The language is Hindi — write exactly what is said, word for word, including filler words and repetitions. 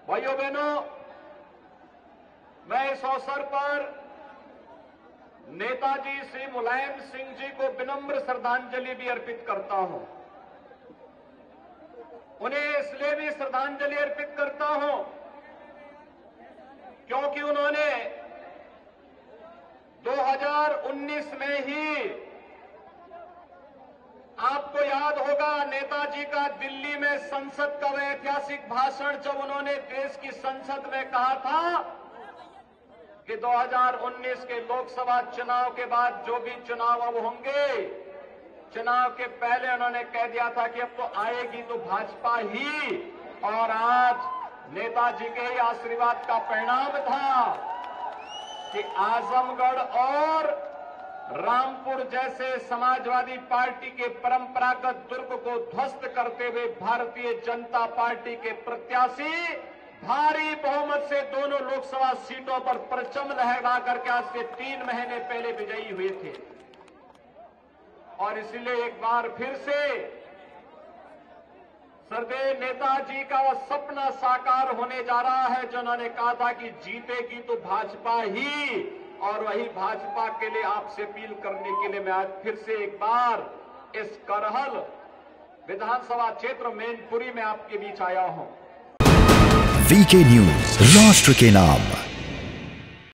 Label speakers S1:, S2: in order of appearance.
S1: भाइयों बहनों, मैं इस अवसर पर नेताजी श्री मुलायम सिंह जी को विनम्र श्रद्धांजलि भी अर्पित करता हूं। उन्हें इसलिए भी श्रद्धांजलि अर्पित करता हूं क्योंकि उन्होंने दो हज़ार उन्नीस में ही, आपको याद होगा, नेताजी का दिल्ली में संसद का वह ऐतिहासिक भाषण, जब उन्होंने देश की संसद में कहा था कि दो हज़ार उन्नीस के लोकसभा चुनाव के बाद जो भी चुनाव अब होंगे, चुनाव के पहले उन्होंने कह दिया था कि अब तो आएगी तो भाजपा ही। और आज नेताजी के ही आशीर्वाद का परिणाम था कि आजमगढ़ और रामपुर जैसे समाजवादी पार्टी के परंपरागत दुर्ग को ध्वस्त करते हुए भारतीय जनता पार्टी के प्रत्याशी भारी बहुमत से दोनों लोकसभा सीटों पर परचम लहरा करके आज से तीन महीने पहले विजयी हुए थे। और इसलिए एक बार फिर से सरदेव नेताजी का वह सपना साकार होने जा रहा है जो उन्होंने कहा था कि जीतेगी तो भाजपा ही। और वही भाजपा के लिए आपसे अपील करने के लिए मैं आज फिर से एक बार इस करहल विधानसभा क्षेत्र मैनपुरी में आपके बीच आया हूं।
S2: वीके न्यूज, राष्ट्र के नाम।